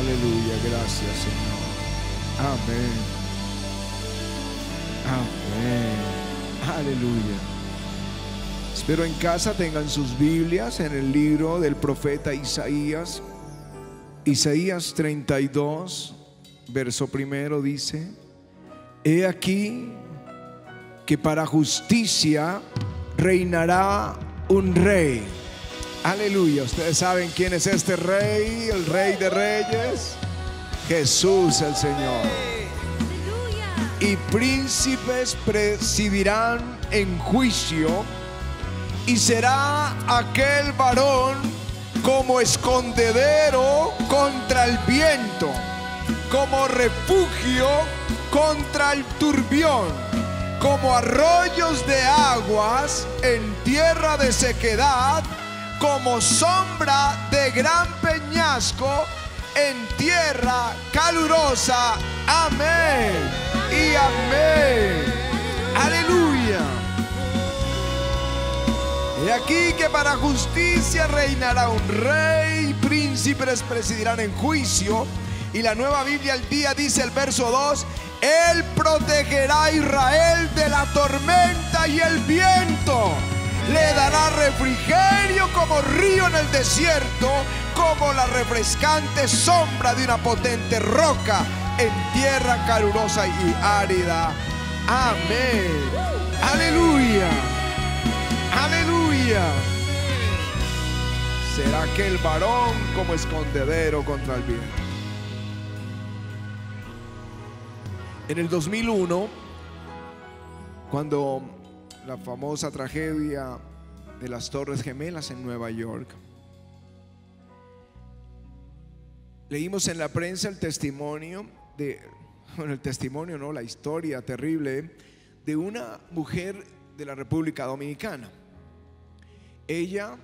Aleluya, gracias, Señor. Amén. Amén. Aleluya. Espero en casa tengan sus Biblias en el libro del profeta Isaías. Isaías 32, verso primero dice: He aquí que para justicia reinará un rey. Aleluya. Ustedes saben quién es este rey, el Rey de Reyes, Jesús el Señor. Y príncipes presidirán en juicio, y será aquel varón como escondedero contra el viento, como refugio contra el turbión, como arroyos de aguas en tierra de sequedad, como sombra de gran peñasco en tierra calurosa. Amén y amén. Aleluya. He aquí que para justicia reinará un rey, príncipes presidirán en juicio. Y la Nueva Biblia al Día dice, el verso 2: Él protegerá a Israel de la tormenta y el viento. Le dará refrigerio como río en el desierto, como la refrescante sombra de una potente roca en tierra calurosa y árida. Amén. Aleluya. Aleluya. Será aquel varón como escondedero contra el viento. En el 2001, cuando la famosa tragedia de las Torres Gemelas en Nueva York, leímos en la prensa el testimonio la historia terrible de una mujer de la República Dominicana. Ella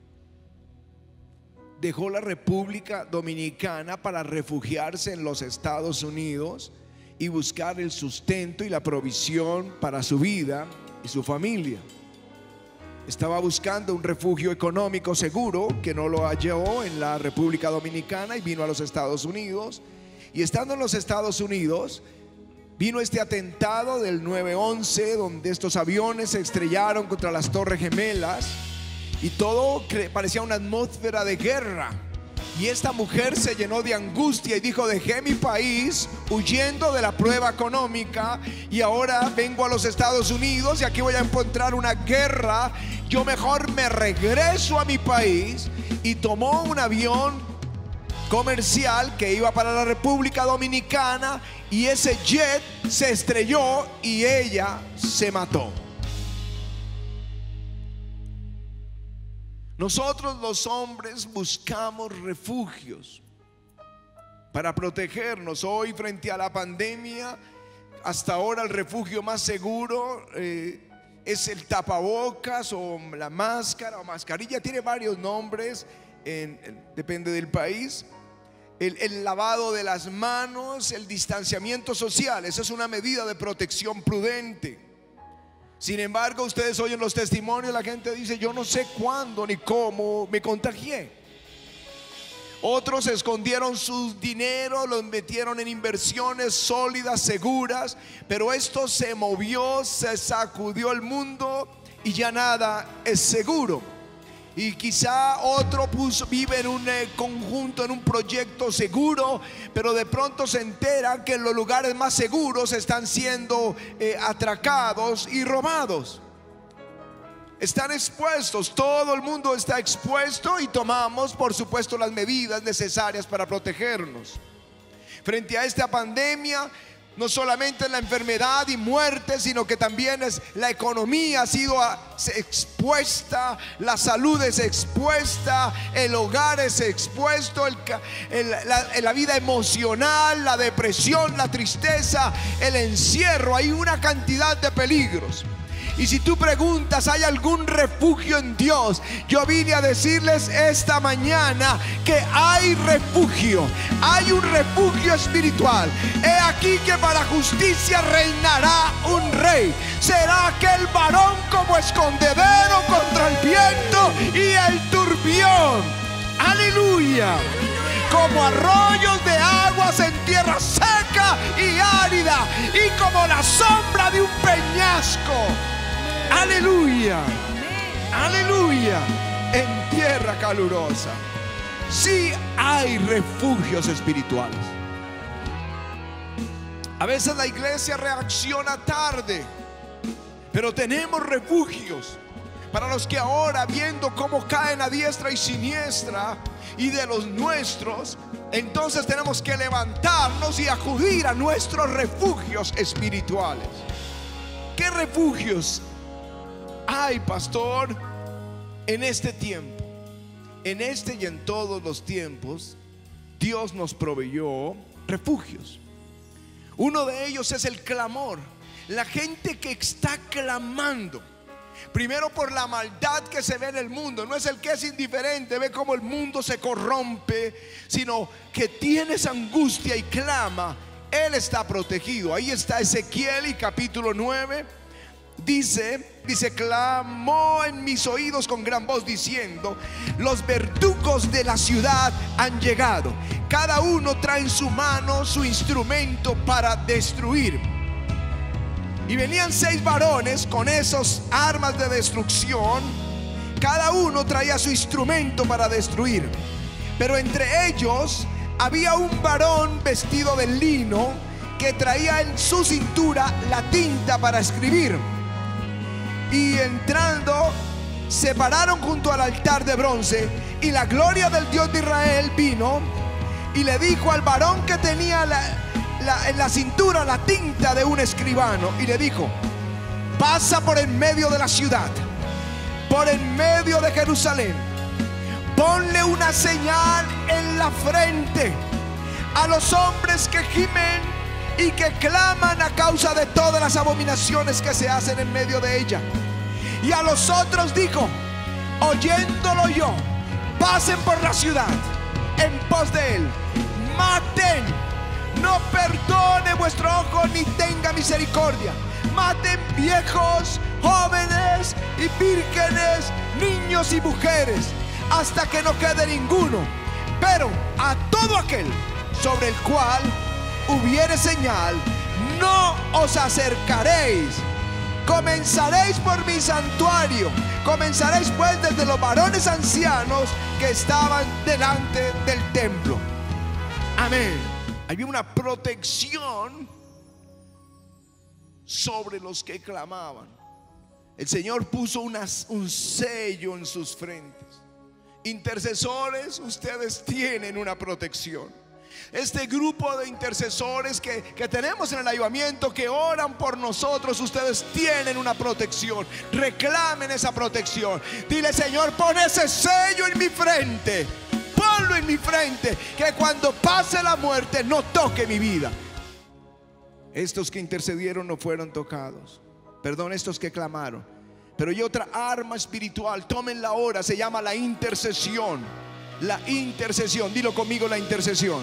dejó la República Dominicana para refugiarse en los Estados Unidos y buscar el sustento y la provisión para su vida y su familia. Estaba buscando un refugio económico seguro, que no lo halló en la República Dominicana, y vino a los Estados Unidos. Y estando en los Estados Unidos, vino este atentado del 9/11, donde estos aviones se estrellaron contra las Torres Gemelas, y todo parecía una atmósfera de guerra. Y esta mujer se llenó de angustia y dijo: dejé mi país huyendo de la prueba económica, y ahora vengo a los Estados Unidos y aquí voy a encontrar una guerra. Yo mejor me regreso a mi país. Y tomó un avión comercial que iba para la República Dominicana, y ese jet se estrelló y ella se mató. Nosotros los hombres buscamos refugios para protegernos. Hoy, frente a la pandemia, hasta ahora el refugio más seguro es el tapabocas o la máscara o mascarilla. Tiene varios nombres, depende del país. El lavado de las manos, el distanciamiento social. Esa es una medida de protección prudente. Sin embargo, ustedes oyen los testimonios, la gente dice: yo no sé cuándo ni cómo me contagié. Otros escondieron su dinero, lo metieron en inversiones sólidas, seguras, pero esto se movió, se sacudió el mundo y ya nada es seguro. Y quizá otro vive en un conjunto, en un proyecto seguro, pero de pronto se entera que en los lugares más seguros están siendo atracados y robados. Están expuestos, todo el mundo está expuesto, y tomamos, por supuesto, las medidas necesarias para protegernos. Frente a esta pandemia, no solamente es la enfermedad y muerte, sino que también es la economía ha sido expuesta, la salud es expuesta, el hogar es expuesto, la vida emocional, la depresión, la tristeza, el encierro. Hay una cantidad de peligros. Y si tú preguntas, ¿hay algún refugio en Dios? Yo vine a decirles esta mañana que hay refugio. Hay un refugio espiritual. He aquí que para justicia reinará un rey. Será aquel varón como escondedero contra el viento y el turbión. Aleluya. como arroyos de aguas en tierra seca y árida, y como la sombra de un peñasco. Aleluya, aleluya. En tierra calurosa. Sí hay refugios espirituales. A veces la iglesia reacciona tarde, pero tenemos refugios para los que ahora, viendo cómo caen a diestra y siniestra y de los nuestros, entonces tenemos que levantarnos y acudir a nuestros refugios espirituales. ¿Qué refugios hay, pastor, en este tiempo? En este y en todos los tiempos, Dios nos proveyó refugios. Uno de ellos es el clamor. La gente que está clamando, primero por la maldad que se ve en el mundo. No es el que es indiferente, ve cómo el mundo se corrompe, sino que tiene esa angustia y clama. Él está protegido. Ahí está Ezequiel, y capítulo 9 dice, clamó en mis oídos con gran voz diciendo: los verdugos de la ciudad han llegado, cada uno trae en su mano su instrumento para destruir. Y venían 6 varones con esas armas de destrucción, cada uno traía su instrumento para destruir. Pero entre ellos había un varón vestido de lino que traía en su cintura la tinta para escribir. Y entrando, se pararon junto al altar de bronce, y la gloria del Dios de Israel vino y le dijo al varón que tenía en la cintura la tinta de un escribano, y le dijo: pasa por en medio de la ciudad, por en medio de Jerusalén, ponle una señal en la frente a los hombres que gimen y que claman a causa de todas las abominaciones que se hacen en medio de ella. Y a los otros dijo, oyéndolo yo: pasen por la ciudad en pos de él, maten, no perdone vuestro ojo ni tenga misericordia, maten viejos, jóvenes y vírgenes, niños y mujeres, hasta que no quede ninguno. Pero a todo aquel sobre el cual hubiere señal, no os acercaréis. Comenzaréis por mi santuario. Comenzaréis pues desde los varones ancianos que estaban delante del templo. Amén. Había una protección sobre los que clamaban. El Señor puso un sello en sus frentes. Intercesores, ustedes tienen una protección. Este grupo de intercesores que tenemos en el avivamiento, que oran por nosotros, ustedes tienen una protección. Reclamen esa protección. Dile: Señor, pon ese sello en mi frente, ponlo en mi frente, que cuando pase la muerte no toque mi vida. Estos que intercedieron no fueron tocados. Perdón, estos que clamaron. Pero hay otra arma espiritual, tómenla ahora, se llama la intercesión. La intercesión, dilo conmigo: la intercesión.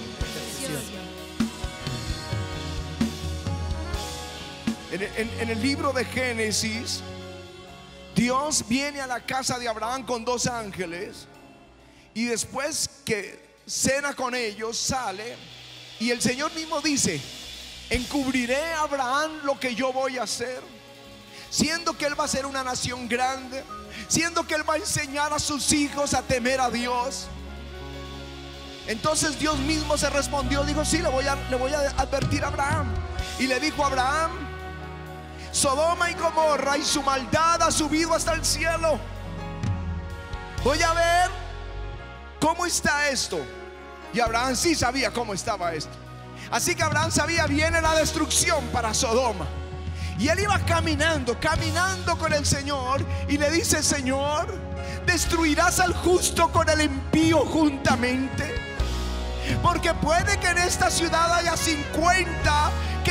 En el libro de Génesis, Dios viene a la casa de Abraham con 2 ángeles, y después que cena con ellos, sale, y el Señor mismo dice: encubriré a Abraham lo que yo voy a hacer, siendo que él va a ser una nación grande, siendo que él va a enseñar a sus hijos a temer a Dios. Entonces Dios mismo se respondió, dijo: sí, le voy a advertir a Abraham. Y le dijo a Abraham: Sodoma y Gomorra y su maldad ha subido hasta el cielo. Voy a ver cómo está esto. Y Abraham sí sabía cómo estaba esto. Así que Abraham sabía: viene la destrucción para Sodoma. Y él iba caminando con el Señor, y le dice: Señor, ¿destruirás al justo con el impío juntamente? Porque puede que en esta ciudad haya 50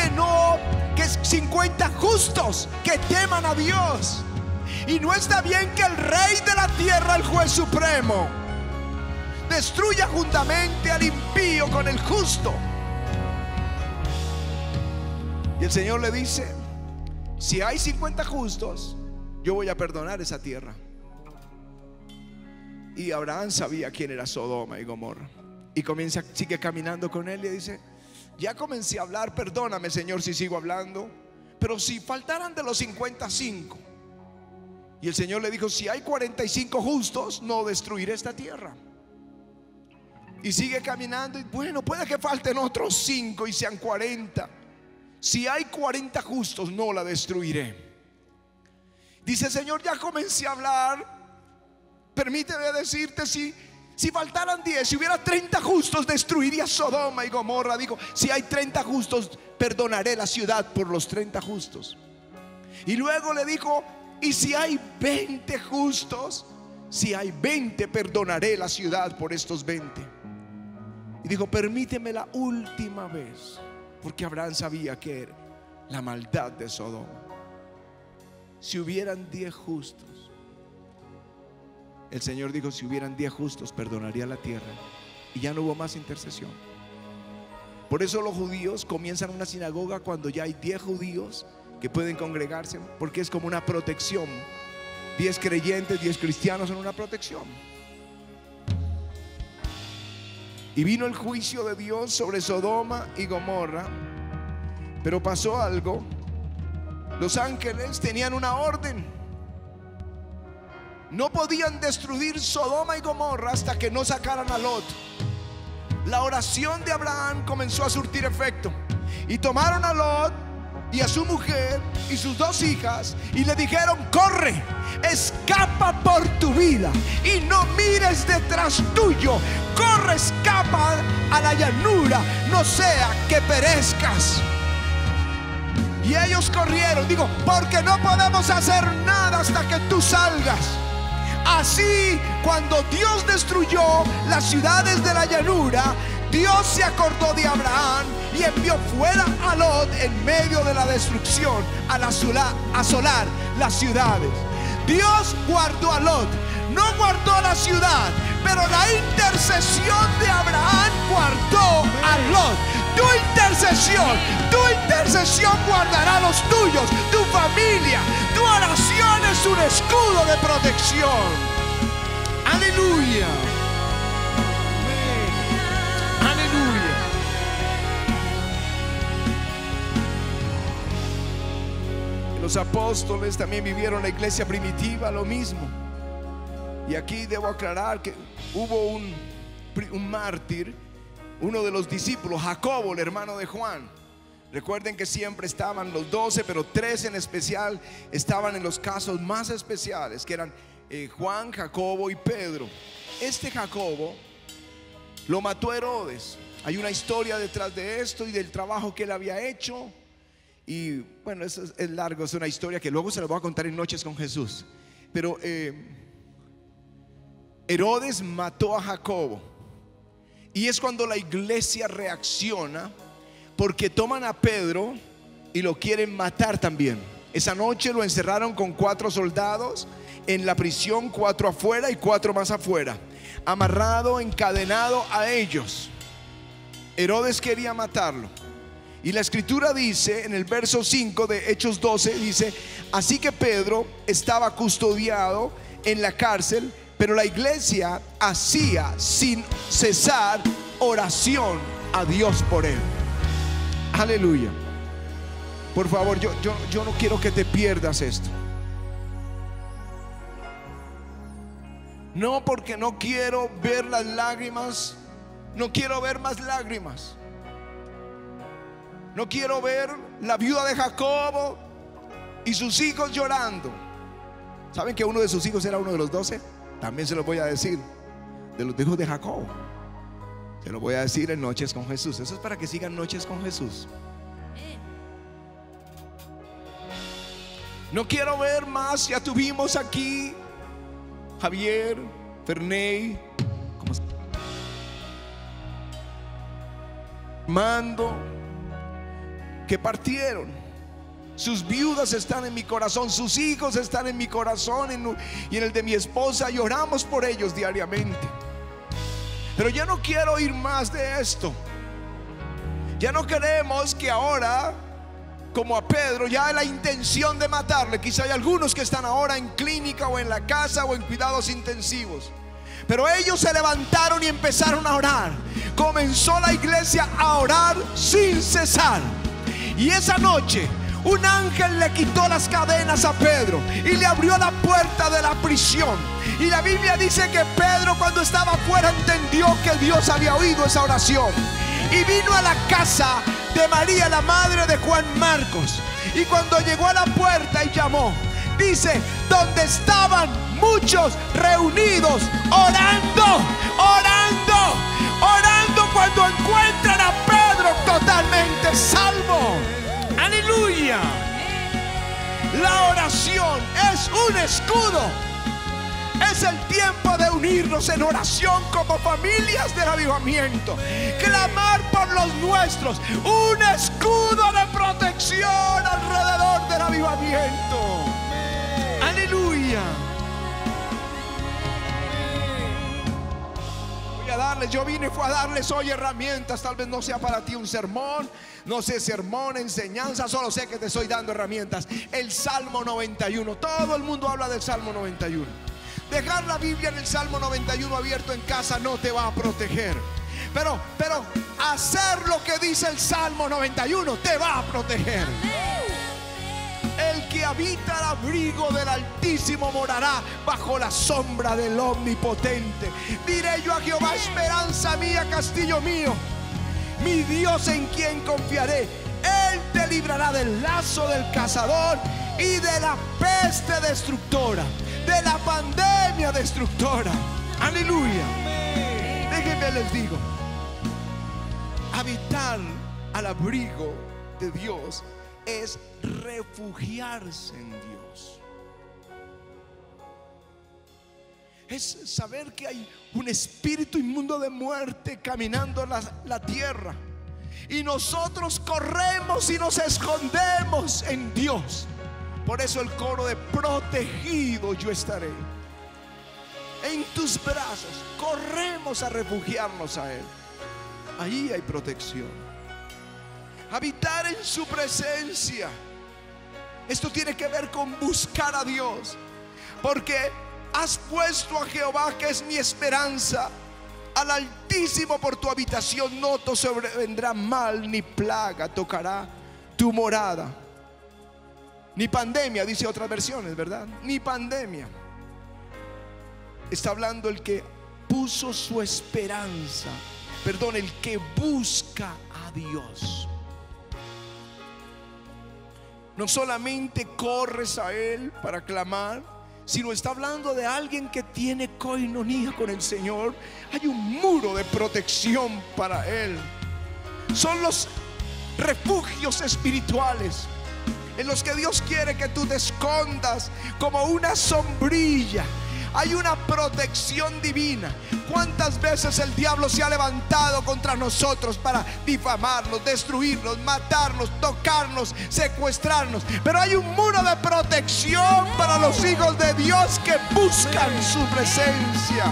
50 justos que teman a Dios. Y no está bien que el rey de la tierra, el juez supremo, destruya juntamente al impío con el justo. Y el Señor le dice: si hay 50 justos, yo voy a perdonar esa tierra. Y Abraham sabía quién era Sodoma y Gomorra. Y sigue caminando con él y dice: ya comencé a hablar, perdóname, Señor, si sigo hablando, pero si faltaran de los 55. Y el Señor le dijo: si hay 45 justos, no destruiré esta tierra. Y sigue caminando y bueno, puede que falten otros 5 y sean 40. Si hay 40 justos, no la destruiré. Dice: Señor, ya comencé a hablar, permíteme decirte, si faltaran 10, si hubiera 30 justos, destruiría Sodoma y Gomorra. Digo: si hay 30 justos, perdonaré la ciudad por los 30 justos. Y luego le dijo: y si hay 20 justos, si hay 20, perdonaré la ciudad por estos 20. Y dijo: permíteme la última vez, porque Abraham sabía que era la maldad de Sodoma. Si hubieran 10 justos, el Señor dijo: si hubieran 10 justos, perdonaría la tierra. Y ya no hubo más intercesión. Por eso los judíos comienzan una sinagoga cuando ya hay 10 judíos que pueden congregarse, porque es como una protección. 10 creyentes, 10 cristianos son una protección. Y vino el juicio de Dios sobre Sodoma y Gomorra. Pero pasó algo. Los ángeles tenían una orden. No podían destruir Sodoma y Gomorra hasta que no sacaran a Lot. La oración de Abraham comenzó a surtir efecto. Y tomaron a Lot y a su mujer y sus 2 hijas y le dijeron: corre, escapa por tu vida y no mires detrás tuyo. Corre, escapa a la llanura, no sea que perezcas. Y ellos corrieron. Digo: porque no podemos hacer nada hasta que tú salgas. Así, cuando Dios destruyó las ciudades de la llanura, Dios se acordó de Abraham y envió fuera a Lot en medio de la destrucción a asolar las ciudades. Dios guardó a Lot, no guardó la ciudad, pero la intercesión de Abraham guardó a Lot. Tu intercesión guardará a los tuyos, tu familia. Tu oración es un escudo de protección. Aleluya. Aleluya. Los apóstoles también vivieron la iglesia primitiva lo mismo. Y aquí debo aclarar que hubo un mártir, uno de los discípulos, Jacobo, el hermano de Juan. Recuerden que siempre estaban los 12, pero 3 en especial estaban en los casos más especiales, que eran Juan, Jacobo y Pedro. Este Jacobo lo mató Herodes. Hay una historia detrás de esto y del trabajo que él había hecho. Y bueno, eso es largo, es una historia que luego se la voy a contar en Noches con Jesús. Pero Herodes mató a Jacobo. Y es cuando la iglesia reacciona, porque toman a Pedro y lo quieren matar también. Esa noche lo encerraron con 4 soldados en la prisión, 4 afuera y 4 más afuera, amarrado, encadenado a ellos. Herodes quería matarlo. Y la escritura dice en el verso 5 de Hechos 12, dice: así que Pedro estaba custodiado en la cárcel, pero la iglesia hacía sin cesar oración a Dios por él. Aleluya. Por favor, yo no quiero que te pierdas esto. No, porque no quiero ver las lágrimas. No quiero ver más lágrimas. No quiero ver la viuda de Jacobo y sus hijos llorando. ¿Saben que uno de sus hijos era uno de los 12? También se lo voy a decir, de los hijos de Jacobo. Se lo voy a decir en Noches con Jesús. Eso es para que sigan Noches con Jesús. No quiero ver más. Ya tuvimos aquí Javier, Ferney, Armando, que partieron. Sus viudas están en mi corazón, sus hijos están en mi corazón y en el de mi esposa. Lloramos por ellos diariamente. Pero ya no quiero oír más de esto. Ya no queremos que ahora, como a Pedro, ya hay la intención de matarle. Quizá hay algunos que están ahora en clínica o en la casa o en cuidados intensivos. Pero ellos se levantaron y empezaron a orar. Comenzó la iglesia a orar sin cesar. Y esa noche un ángel le quitó las cadenas a Pedro y le abrió la puerta de la prisión. Y la Biblia dice que Pedro, cuando estaba afuera, entendió que Dios había oído esa oración. Y vino a la casa de María, la madre de Juan Marcos. Y cuando llegó a la puerta y llamó, dice, donde estaban muchos reunidos orando, orando, orando, cuando encuentran a Pedro totalmente salvo. Aleluya. La oración es un escudo. Es el tiempo de unirnos en oración como familias del avivamiento. Clamar por los nuestros. Un escudo de protección alrededor del avivamiento. Aleluya. Yo vine fue a darles hoy herramientas. Tal vez no sea para ti un sermón, no sé, sermón, enseñanza, solo sé que te estoy dando herramientas. El Salmo 91, todo el mundo habla del Salmo 91. Dejar la Biblia en el Salmo 91 abierto en casa no te va a proteger, pero hacer lo que dice el Salmo 91 te va a proteger. El que habita al abrigo del Altísimo morará bajo la sombra del Omnipotente. Diré yo a Jehová, esperanza mía, castillo mío, mi Dios en quien confiaré. Él te librará del lazo del cazador y de la peste destructora, de la pandemia destructora. Aleluya. Déjenme les digo, habitar al abrigo de Dios es refugiarse en Dios. Es saber que hay un espíritu inmundo de muerte caminando la tierra, y nosotros corremos y nos escondemos en Dios. Por eso el coro de protegido yo estaré. En tus brazos corremos a refugiarnos a Él. Ahí hay protección. Habitar en su presencia. Esto tiene que ver con buscar a Dios, porque has puesto a Jehová, que es mi esperanza, al Altísimo por tu habitación. No te sobrevendrá mal, ni plaga tocará tu morada. Ni pandemia, dice otras versiones, ¿verdad? Ni pandemia. Está hablando el que puso su esperanza, perdón, el que busca a Dios. No solamente corres a Él para clamar, sino está hablando de alguien que tiene coinonía con el Señor. Hay un muro de protección para Él. Son los refugios espirituales en los que Dios quiere que tú te escondas como una sombrilla. Hay una protección divina. ¿Cuántas veces el diablo se ha levantado contra nosotros para difamarnos, destruirnos, matarnos, tocarnos, secuestrarnos? Pero hay un muro de protección para los hijos de Dios que buscan su presencia.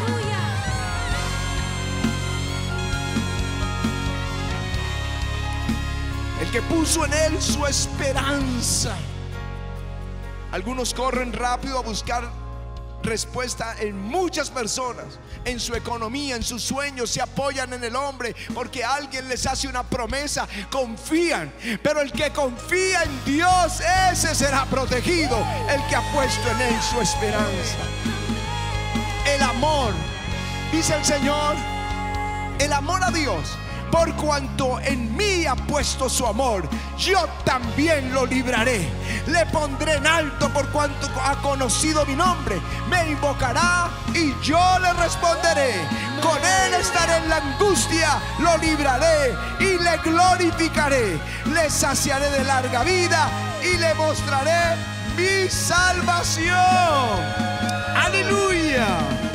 El que puso en Él su esperanza. Algunos corren rápido a buscar respuesta en muchas personas, en su economía, en sus sueños. Se apoyan en el hombre porque alguien les hace una promesa, confían. Pero el que confía en Dios, ese será protegido, el que ha puesto en Él su esperanza. El amor, dice el Señor, el amor a Dios. Por cuanto en mí ha puesto su amor, yo también lo libraré. Le pondré en alto por cuanto ha conocido mi nombre. Me invocará y yo le responderé. Con él estaré en la angustia, lo libraré y le glorificaré. Le saciaré de larga vida y le mostraré mi salvación. Aleluya.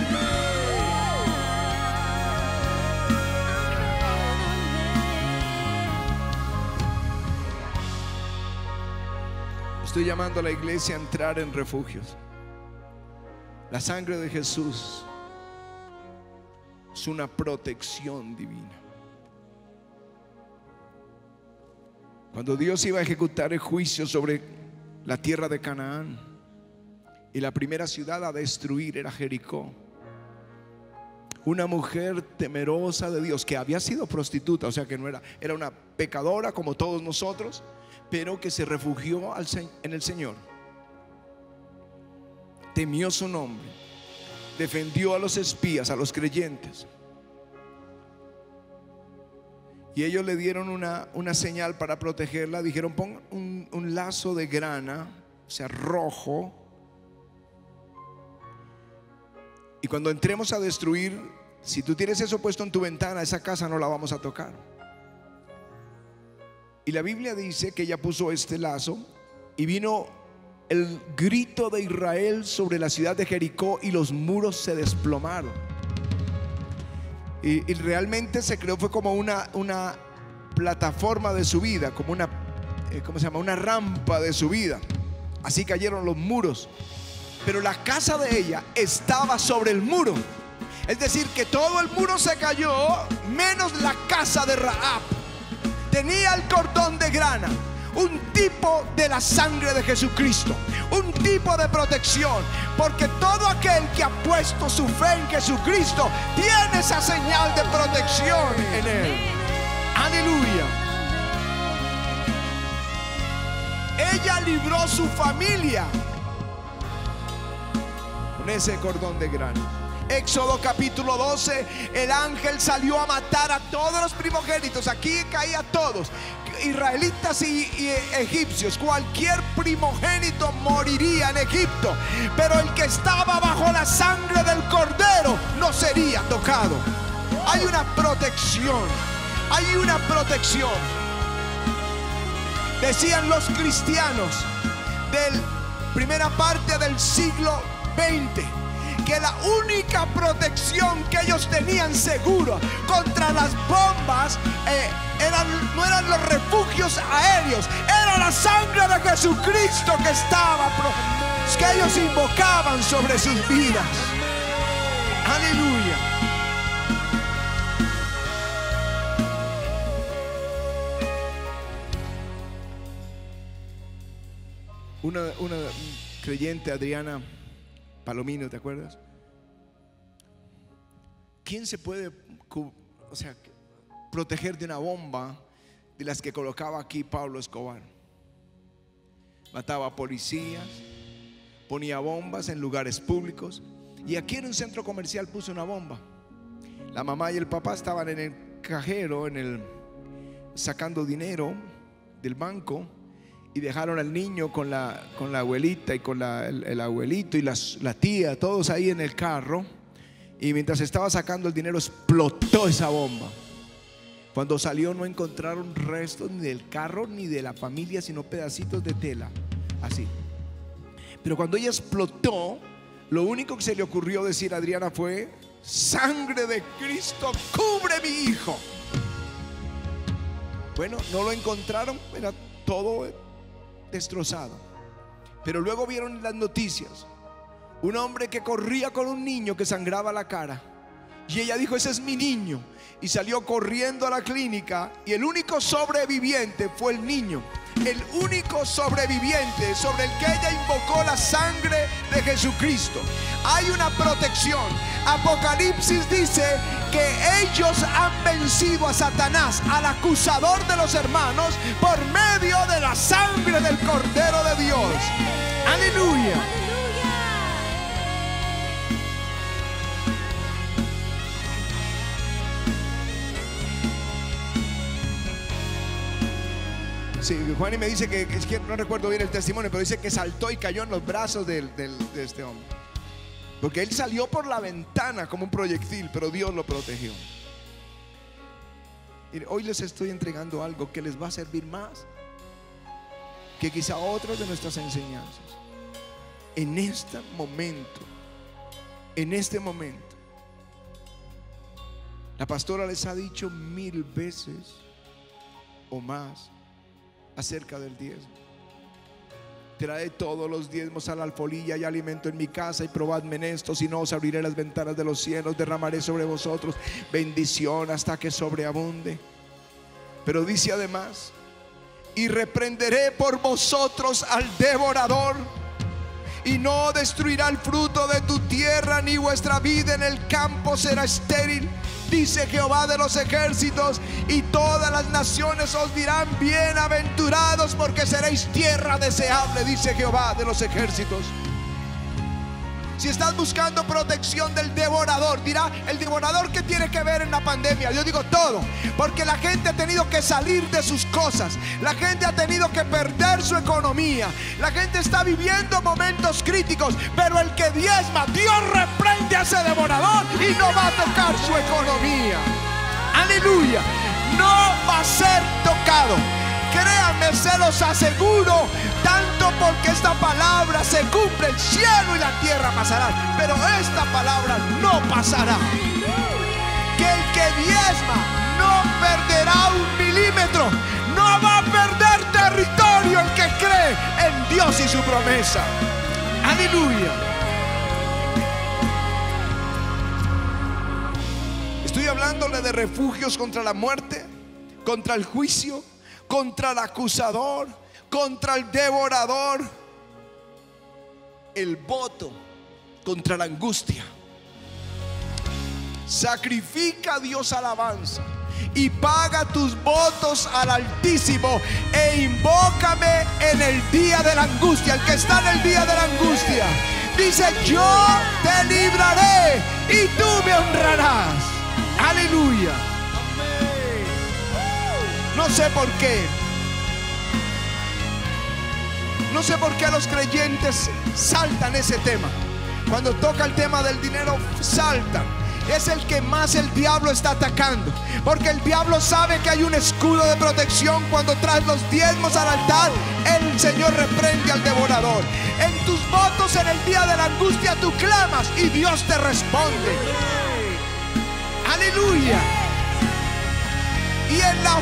Estoy llamando a la iglesia a entrar en refugios. La sangre de Jesús es una protección divina. Cuando Dios iba a ejecutar el juicio sobre la tierra de Canaán, y la primera ciudad a destruir era Jericó, una mujer temerosa de Dios, que había sido prostituta, o sea que no era una pecadora como todos nosotros, pero que se refugió en el Señor. Temió su nombre, defendió a los espías, a los creyentes. Y ellos le dieron una señal para protegerla. Dijeron: pon un lazo de grana, o sea, rojo, y cuando entremos a destruir, si tú tienes eso puesto en tu ventana, esa casa no la vamos a tocar. Y la Biblia dice que ella puso este lazo, y vino el grito de Israel sobre la ciudad de Jericó, y los muros se desplomaron. Y realmente se creó, fue como una plataforma de subida, como una, ¿cómo se llama? Una rampa de subida. Así cayeron los muros. Pero la casa de ella estaba sobre el muro. Es decir, que todo el muro se cayó, menos la casa de Rahab. Tenía el cordón de grana, un tipo de la sangre de Jesucristo, un tipo de protección, porque todo aquel que ha puesto su fe en Jesucristo tiene esa señal de protección en él. Aleluya. Ella libró su familia con ese cordón de grana. Éxodo capítulo 12, el ángel salió a matar a todos los primogénitos. Aquí caía a todos, israelitas y egipcios. Cualquier primogénito moriría en Egipto, pero el que estaba bajo la sangre del cordero no sería tocado. Hay una protección, hay una protección. Decían los cristianos de la primera parte del siglo XX que la única protección que ellos tenían seguro contra las bombas no eran los refugios aéreos, era la sangre de Jesucristo que ellos invocaban sobre sus vidas. Aleluya. Una creyente, Adriana Palomino, ¿te acuerdas? ¿Quién se puede, proteger de una bomba de las que colocaba aquí Pablo Escobar? Mataba a policías, ponía bombas en lugares públicos, y aquí en un centro comercial puso una bomba. La mamá y el papá estaban en el cajero, sacando dinero del banco, y dejaron al niño con la abuelita y con el abuelito y la tía, todos ahí en el carro. Y mientras estaba sacando el dinero, explotó esa bomba. Cuando salió no encontraron restos ni del carro ni de la familia, sino pedacitos de tela, así. Pero cuando ella explotó, lo único que se le ocurrió decir a Adriana fue: sangre de Cristo, cubre mi hijo. Bueno, no lo encontraron, era todo destrozado. Pero luego vieron las noticias un hombre que corría con un niño que sangraba la cara, y ella dijo: ese es mi niño, y salió corriendo a la clínica, y el único sobreviviente fue el niño. El único sobreviviente sobre el que ella invocó la sangre de Jesucristo. Hay una protección. Apocalipsis dice que ellos han vencido a Satanás, al acusador de los hermanos, por medio de la sangre del Cordero de Dios. Aleluya. Sí, Juan me dice que es que no recuerdo bien el testimonio, pero dice que saltó y cayó en los brazos de este hombre, porque él salió por la ventana como un proyectil, pero Dios lo protegió. Y hoy les estoy entregando algo que les va a servir más que quizá otras de nuestras enseñanzas. En este momento, la pastora les ha dicho 1000 veces o más acerca del diezmo. Traed todos los diezmos a la alfolía y alimento en mi casa, y probadme en esto, si no os abriré las ventanas de los cielos, derramaré sobre vosotros bendición hasta que sobreabunde. Pero dice además: y reprenderé por vosotros al devorador, y no destruirá el fruto de tu tierra, ni vuestra vida en el campo será estéril, dice Jehová de los ejércitos. Y todas las naciones os dirán: bienaventurados, porque seréis tierra deseable, dice Jehová de los ejércitos. Si estás buscando protección del devorador, dirá: el devorador, ¿qué tiene que ver en la pandemia? Yo digo todo, porque la gente ha tenido que salir de sus cosas, la gente ha tenido que perder su economía, la gente está viviendo momentos críticos, pero el que diezma, Dios reprende a ese devorador y no va a tocar su economía. Aleluya, no va a ser tocado. Créanme, se los aseguro, tanto porque esta palabra se cumple, el cielo y la tierra pasarán, pero esta palabra no pasará. Que el que diezma no perderá un milímetro, no va a perder territorio el que cree en Dios y su promesa. Aleluya. Estoy hablándole de refugios contra la muerte, contra el juicio, contra el acusador, contra el devorador. El voto contra la angustia. Sacrifica a Dios alabanza y paga tus votos al Altísimo, e invócame en el día de la angustia. El que está en el día de la angustia dice: yo te libraré y tú me honrarás. Aleluya. No sé por qué. No sé por qué los creyentes saltan ese tema. Cuando toca el tema del dinero, saltan. Es el que más el diablo está atacando, porque el diablo sabe que hay un escudo de protección. Cuando traes los diezmos al altar, el Señor reprende al devorador. En tus votos en el día de la angustia tú clamas y Dios te responde. Aleluya. Y en la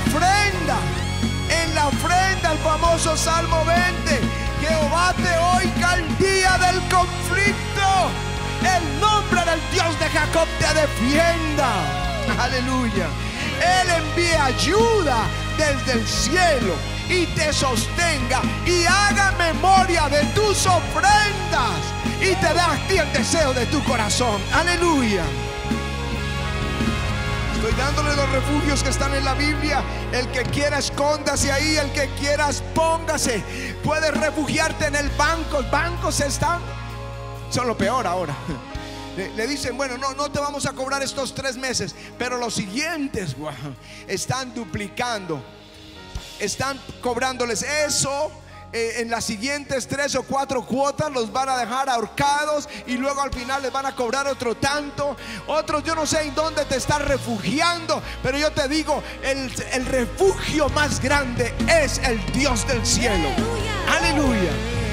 ofrenda, el famoso Salmo 20: Jehová te oiga el día del conflicto, el nombre del Dios de Jacob te defienda. Aleluya. Él envía ayuda desde el cielo y te sostenga, y haga memoria de tus ofrendas, y te da a ti el deseo de tu corazón. Aleluya. Estoy dándole los refugios que están en la Biblia. El que quiera, escóndase ahí. El que quiera, póngase. Puedes refugiarte en el banco. Los bancos son lo peor ahora. Le dicen: bueno, no te vamos a cobrar estos 3 meses, pero los siguientes, wow, están duplicando. Están cobrándoles eso. En las siguientes 3 o 4 cuotas los van a dejar ahorcados, y luego al final les van a cobrar otro tanto. Otros, yo no sé en dónde te estás refugiando, pero yo te digo, el refugio más grande es el Dios del cielo. Aleluya.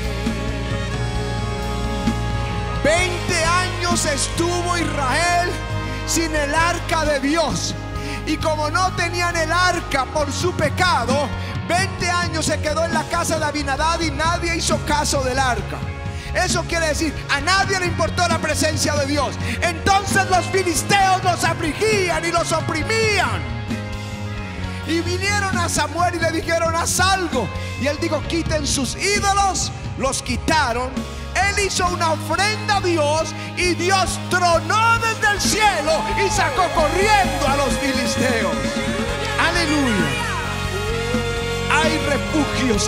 20 años estuvo Israel sin el arca de Dios, y como no tenían el arca por su pecado, 20 años se quedó en la casa de Abinadab y nadie hizo caso del arca. Eso quiere decir, a nadie le importó la presencia de Dios. Entonces los filisteos los afligían y los oprimían. Y vinieron a Samuel y le dijeron: haz algo. Y él dijo: quiten sus ídolos. Los quitaron. Él hizo una ofrenda a Dios, y Dios tronó desde el cielo y sacó corriendo a los filisteos. Aleluya. Hay refugios.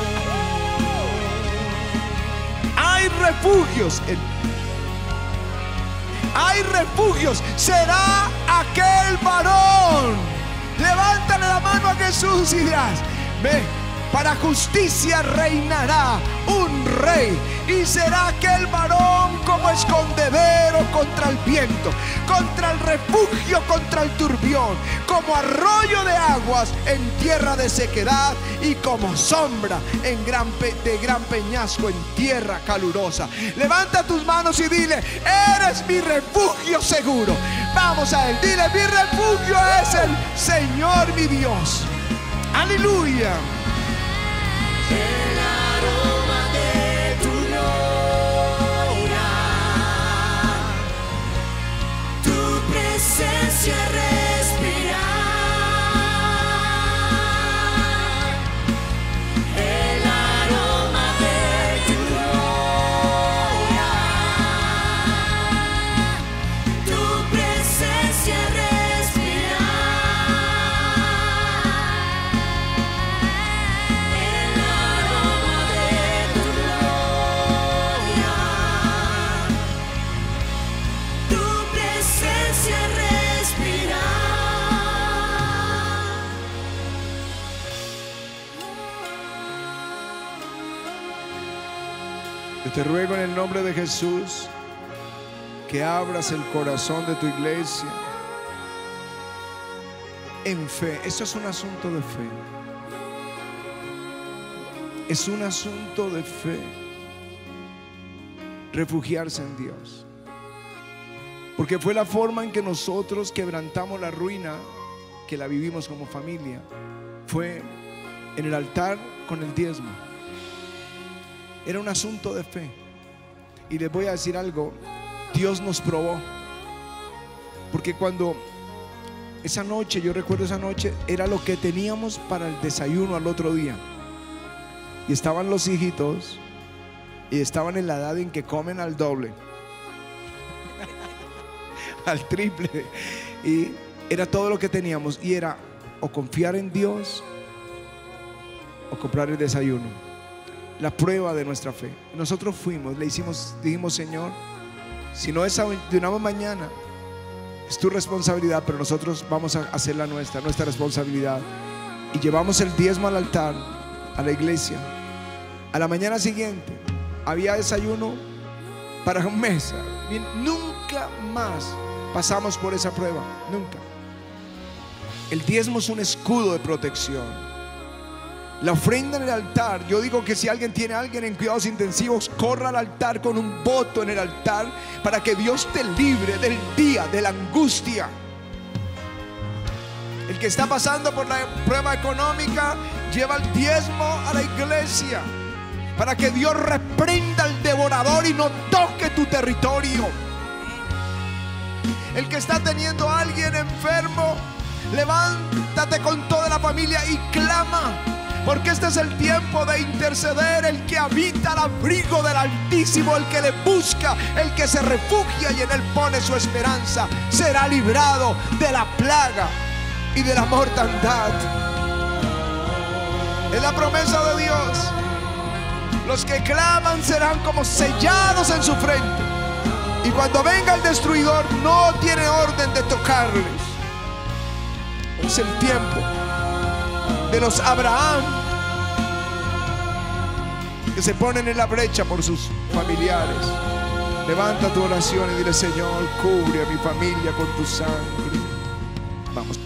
Hay refugios. Hay refugios. Será aquel varón. Levántale la mano a Jesús y dirás: ve, para justicia reinará un rey, y será aquel varón como escondedero contra el viento, contra el refugio, contra el turbión, como arroyo de aguas en tierra de sequedad, y como sombra de gran peñasco en tierra calurosa. Levanta tus manos y dile: eres mi refugio seguro. Vamos a él, dile: mi refugio es el Señor mi Dios. Aleluya. El aroma de tu gloria, tu presencia respirar. El aroma de tu gloria, te ruego en el nombre de Jesús que abras el corazón de tu iglesia en fe. Esto es un asunto de fe. Es un asunto de fe. Refugiarse en Dios. Porque fue la forma en que nosotros quebrantamos la ruina, que la vivimos como familia. Fue en el altar con el diezmo. Era un asunto de fe. Y les voy a decir algo, Dios nos probó. Porque cuando esa noche, yo recuerdo esa noche, era lo que teníamos para el desayuno al otro día. Y estaban los hijitos y estaban en la edad en que comen al doble, al triple. Y era todo lo que teníamos. Y era o confiar en Dios o comprar el desayuno. La prueba de nuestra fe. Nosotros fuimos, le hicimos, dijimos: Señor, si no desayunamos mañana, es tu responsabilidad, pero nosotros vamos a hacer la nuestra responsabilidad. Y llevamos el diezmo al altar, a la iglesia. A la mañana siguiente había desayuno para un mes. Nunca más pasamos por esa prueba, nunca. El diezmo es un escudo de protección. La ofrenda en el altar, yo digo que si alguien tiene a alguien en cuidados intensivos, corra al altar con un voto en el altar para que Dios te libre del día, de la angustia. El que está pasando por la prueba económica, lleva el diezmo a la iglesia para que Dios reprenda al devorador y no toque tu territorio. El que está teniendo a alguien enfermo, levántate con toda la familia y clama, porque este es el tiempo de interceder. El que habita al abrigo del Altísimo, el que le busca, el que se refugia y en él pone su esperanza, será librado de la plaga y de la mortandad. Es la promesa de Dios. Los que claman serán como sellados en su frente, y cuando venga el destruidor no tiene orden de tocarles. Es el tiempo de los Abraham que se ponen en la brecha por sus familiares. Levanta tu oración y dile: Señor, cubre a mi familia con tu sangre. Vamos.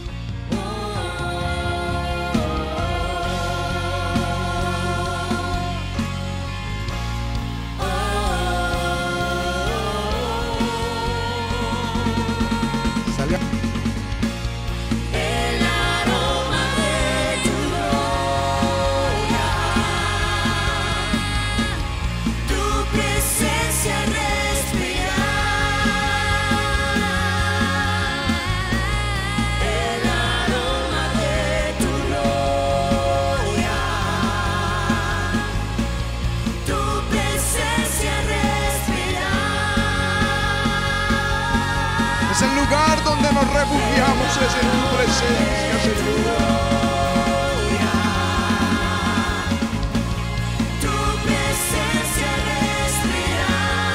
Es el lugar donde nos refugiamos, es en tu presencia, Señor. Tu presencia respira,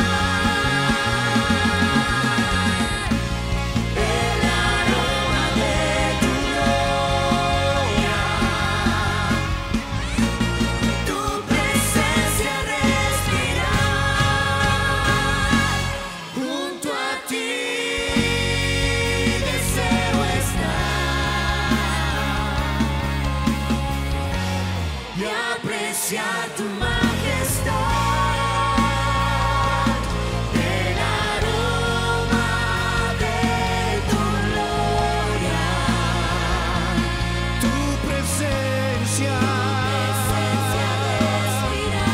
el aroma de tu gloria. Tu presencia respira junto a ti. Apreciar tu majestad, el aroma de tu gloria, tu presencia respirar,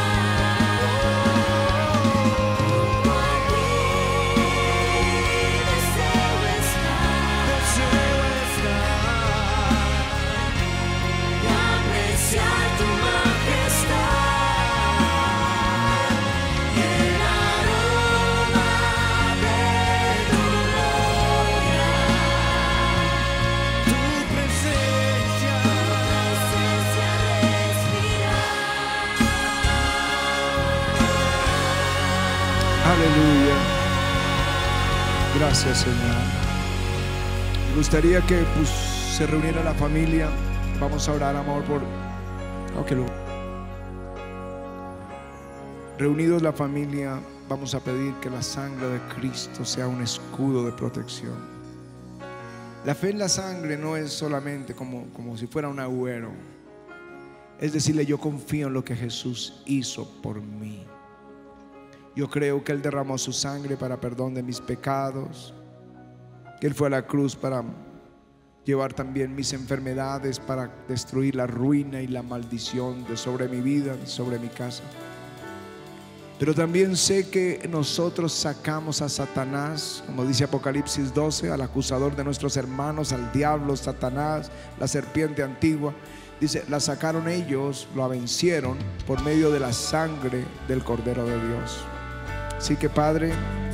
junto a ti deseo estar, y apreciar tu Aleluya. Gracias, Señor. Me gustaría que se reuniera la familia. Vamos a orar, amor, por... Reunidos la familia, vamos a pedir que la sangre de Cristo sea un escudo de protección. La fe en la sangre no es solamente como si fuera un agüero. Es decirle, yo confío en lo que Jesús hizo por mí. Yo creo que Él derramó su sangre para perdón de mis pecados, que Él fue a la cruz para llevar también mis enfermedades, para destruir la ruina y la maldición de sobre mi vida, sobre mi casa. Pero también sé que nosotros sacamos a Satanás, como dice Apocalipsis 12, al acusador de nuestros hermanos, al diablo, Satanás, la serpiente antigua. Dice, la sacaron ellos, lo vencieron por medio de la sangre del Cordero de Dios. Así que, Padre,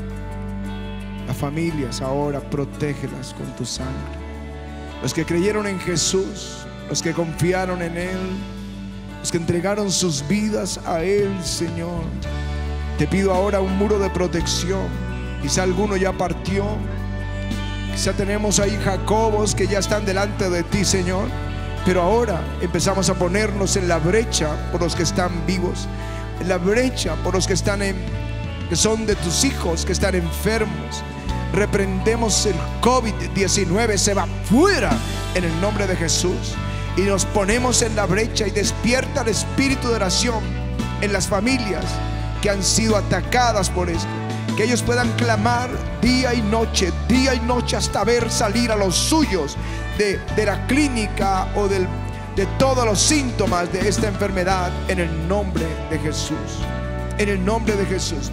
las familias ahora protégelas con tu sangre. Los que creyeron en Jesús, los que confiaron en Él, los que entregaron sus vidas a Él, Señor, te pido ahora un muro de protección. Quizá alguno ya partió, quizá tenemos ahí Jacobos que ya están delante de ti, Señor. Pero ahora empezamos a ponernos en la brecha por los que están vivos, en la brecha por los que que son de tus hijos, que están enfermos. Reprendemos el COVID-19, se va fuera en el nombre de Jesús. Y nos ponemos en la brecha y despierta el espíritu de oración en las familias que han sido atacadas por esto. Que ellos puedan clamar día y noche hasta ver salir a los suyos de la clínica o de todos los síntomas de esta enfermedad, en el nombre de Jesús. En el nombre de Jesús.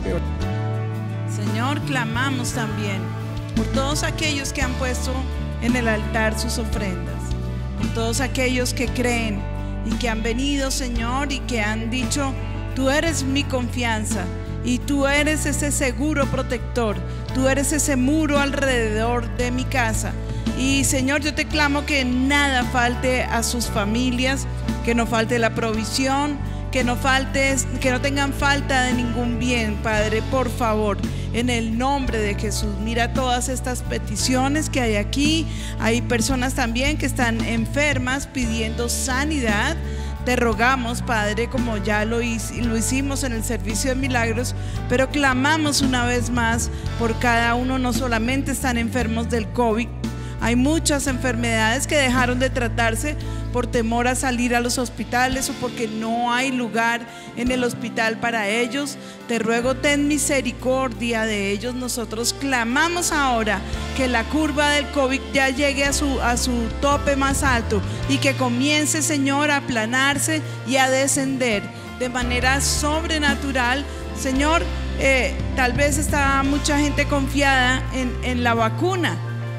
Señor, clamamos también por todos aquellos que han puesto en el altar sus ofrendas, por todos aquellos que creen y que han venido, Señor, y que han dicho: tú eres mi confianza. Y tú eres ese seguro protector, tú eres ese muro alrededor de mi casa. Y Señor, yo te clamo que nada falte a sus familias, que no falte la provisión, que no tengan falta de ningún bien, Padre, por favor, en el nombre de Jesús. Mira todas estas peticiones que hay aquí. Hay personas también que están enfermas pidiendo sanidad. Te rogamos, Padre, como ya lo hicimos en el servicio de milagros, pero clamamos una vez más por cada uno. No solamente están enfermos del COVID, hay muchas enfermedades que dejaron de tratarse por temor a salir a los hospitales o porque no hay lugar en el hospital para ellos. Te ruego, ten misericordia de ellos. Nosotros clamamos ahora que la curva del COVID ya llegue a su tope más alto y que comience, Señor, a aplanarse y a descender de manera sobrenatural. Señor, tal vez está mucha gente confiada en la vacuna,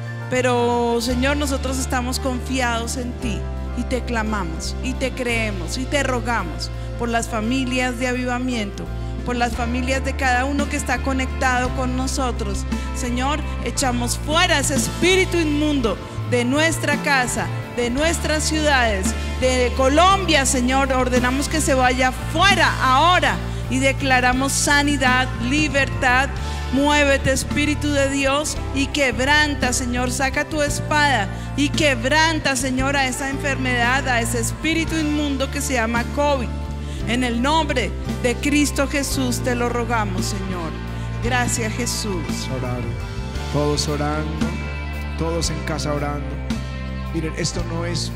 pero Señor, nosotros estamos confiados en ti y te clamamos y te creemos y te rogamos por las familias de avivamiento, por las familias de cada uno que está conectado con nosotros. Señor, echamos fuera ese espíritu inmundo de nuestra casa, de nuestras ciudades, de Colombia. Señor, ordenamos que se vaya fuera ahora y declaramos sanidad, libertad. Muévete, Espíritu de Dios, y quebranta, Señor, saca tu espada y quebranta, Señor, a esa enfermedad, a ese espíritu inmundo que se llama COVID. En el nombre de Cristo Jesús te lo rogamos, Señor. Gracias, Jesús. Todos orando, todos en casa orando. Miren, esto no es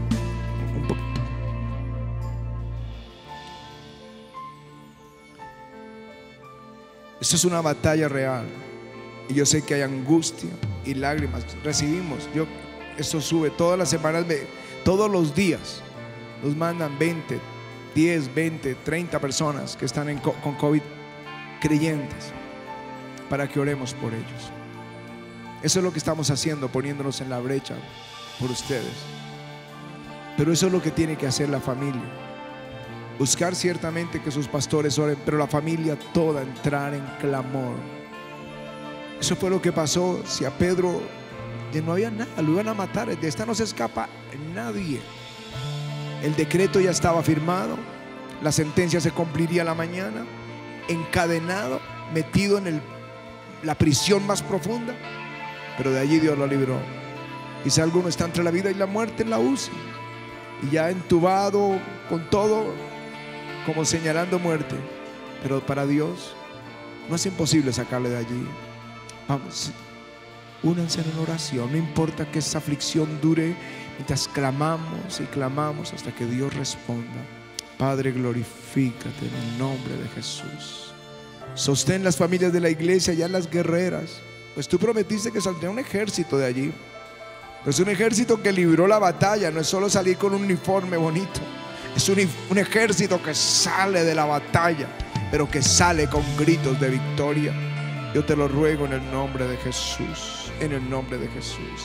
esto es una batalla real. Y yo sé que hay angustia y lágrimas. Recibimos, esto sube todas las semanas, todos los días nos mandan 20, 10, 20, 30 personas que están con COVID, creyentes, para que oremos por ellos. Eso es lo que estamos haciendo, poniéndonos en la brecha por ustedes. Pero eso es lo que tiene que hacer la familia. Buscar ciertamente que sus pastores oren, pero la familia toda entrar en clamor. Eso fue lo que pasó. Si a Pedro no había nada, lo iban a matar. De esta no se escapa nadie. El decreto ya estaba firmado, la sentencia se cumpliría la mañana. Encadenado, metido en la prisión más profunda, pero de allí Dios lo libró. Quizá alguno está entre la vida y la muerte en la UCI, y ya entubado con todo, como señalando muerte. pero para Dios no es imposible sacarle de allí. Vamos, únanse en oración. No importa que esa aflicción dure, mientras clamamos y clamamos hasta que Dios responda. Padre, glorifícate en el nombre de Jesús. Sostén las familias de la iglesia, ya las guerreras, pues tú prometiste que saldría un ejército de allí. Es un ejército que libró la batalla. No es solo salir con un uniforme bonito, es un ejército que sale de la batalla, pero que sale con gritos de victoria. Yo te lo ruego en el nombre de Jesús, en el nombre de Jesús.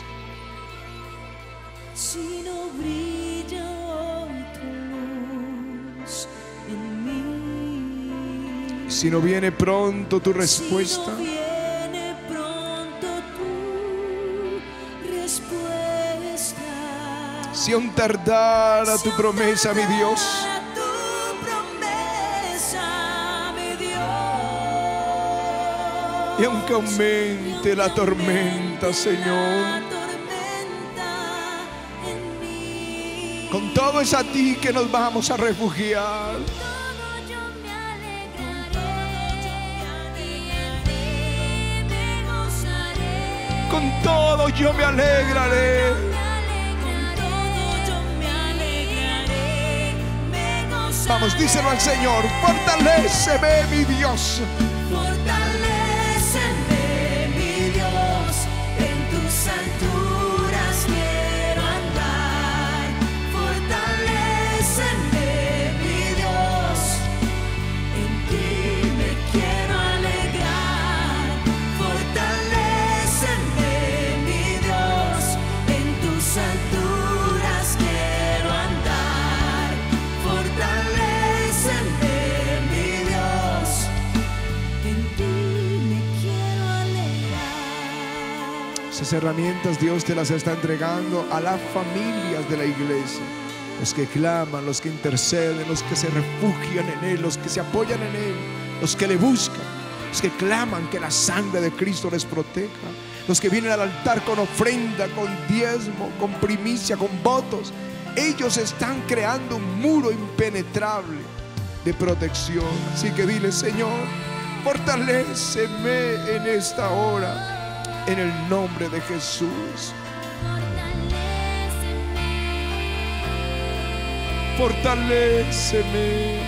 Si no brilla hoy tu luz en mí, Si no viene pronto tu respuesta, si no viene pronto tu respuesta, si aún tardara tu promesa, mi Dios, tu promesa, mi Dios, y aunque aumente la tormenta, Señor, con todo es a ti que nos vamos a refugiar. Con todo yo me alegraré. Vamos, díselo al Señor. Fortaléceme, mi Dios. Fortaléceme, mi Dios, en tus alturas quiero andar. Fortaléceme, mi Dios, en ti me quiero alegrar. Fortaléceme, mi Dios, en tus alturas quiero andar. Fortaléceme, mi Dios, en ti me quiero alegrar. Esas herramientas Dios te las está entregando a las familias de la iglesia. Los que claman, los que interceden, los que se refugian en Él, los que se apoyan en Él, los que le buscan, los que claman que la sangre de Cristo les proteja, los que vienen al altar con ofrenda, con diezmo, con primicia, con votos. Ellos están creando un muro impenetrable de protección. Así que dile: Señor, fortaléceme en esta hora, en el nombre de Jesús. Fortaléceme.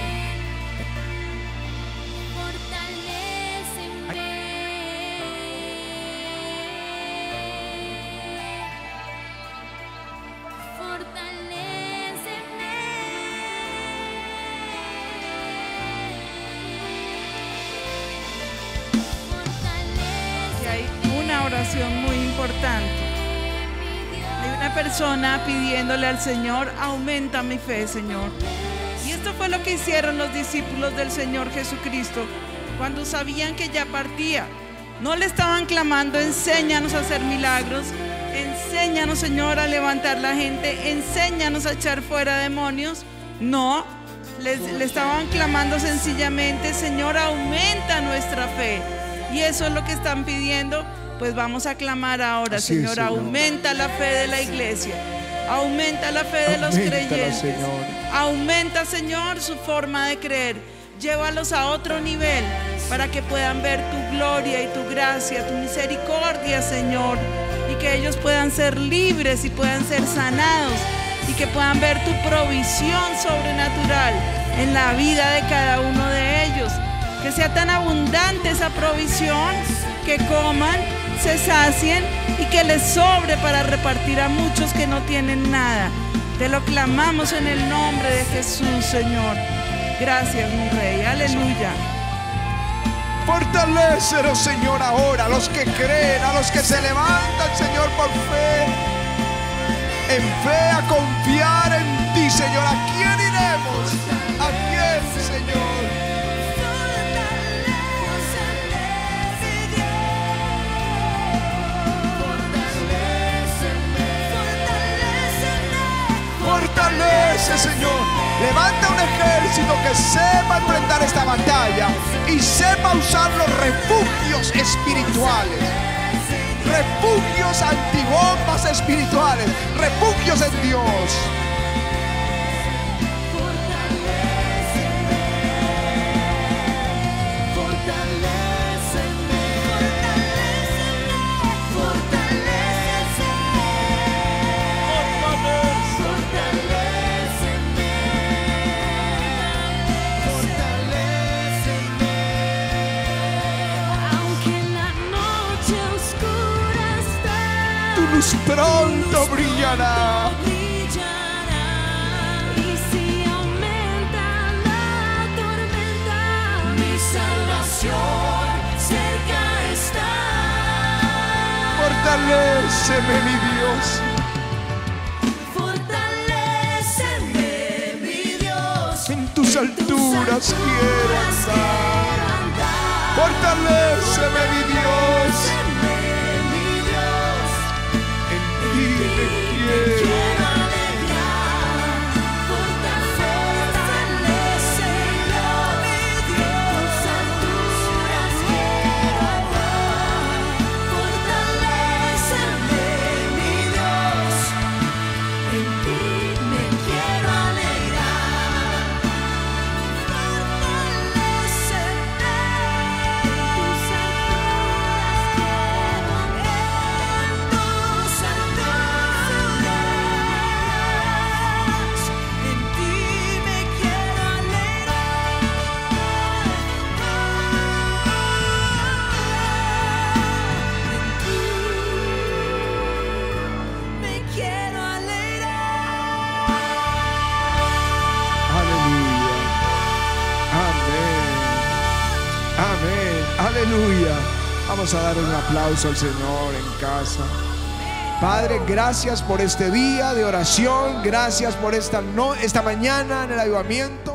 Y hay una oración muy importante. Hay una persona pidiéndole al Señor: aumenta mi fe, Señor. Y esto fue lo que hicieron los discípulos del Señor Jesucristo cuando sabían que ya partía. No le estaban clamando: enséñanos a hacer milagros, enséñanos, Señor, a levantar la gente, enséñanos a echar fuera demonios. No, le estaban clamando sencillamente: Señor, aumenta nuestra fe. Y eso es lo que están pidiendo. Pues vamos a clamar ahora: Así es, Señor, Señor. aumenta la fe de la iglesia, aumenta la fe de los Auméntala, creyentes, Señor. aumenta, Señor, su forma de creer. Llévalos a otro nivel para que puedan ver tu gloria y tu gracia, tu misericordia, Señor, y que ellos puedan ser libres y puedan ser sanados, y que puedan ver tu provisión sobrenatural en la vida de cada uno de ellos. Que sea tan abundante esa provisión que coman, se sacien y que les sobre para repartir a muchos que no tienen nada. Te lo clamamos en el nombre de Jesús, Señor. Gracias, mi Rey. Aleluya. Fortalécenos, Señor, ahora, a los que creen, a los que se levantan, Señor, por fe, en fe, a confiar en ti, Señor. ¿A quién iremos? ¿A quién, Señor? Fortalece, Señor. Levanta un ejército que sepa enfrentar esta batalla y sepa usar los refugios espirituales, refugios antibombas espirituales, refugios en Dios. cielo brillará. brillará. Y si aumenta la tormenta, mi salvación cerca está. Fortaléceme, mi Dios. Fortaléceme, mi Dios. En tus alturas quiero andar. Fortaléceme, mi Dios. Mi Dios, En ti me quiero. alegrar. Fortaléceme, mi Dios. Alturas quiero andar. Fortaléceme, mi Dios. En ti me quiero alegrar. Fortaléceme, tus alturas quiero andar. Tus alturas, en ti me quiero alegrar. Me quiero alegrar. Aleluya. Amén. Amén. Aleluya. Vamos a dar un aplauso al Señor en casa. Padre, gracias por este día de oración. Gracias por esta mañana en el avivamiento.